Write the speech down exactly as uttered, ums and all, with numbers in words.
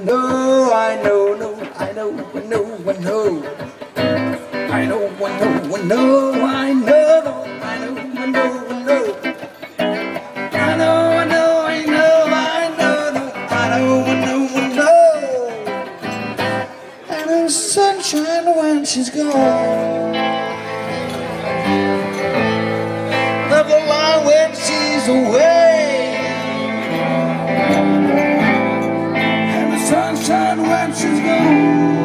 know, I know, know, I know, I know, I know. I know, I know, I know, I know, I know, I know, I know. I know, I know, I know, I know, I know, I know, I know. And the sunshine when she's gone. Love the line when she's away. And the sunshine when she's gone.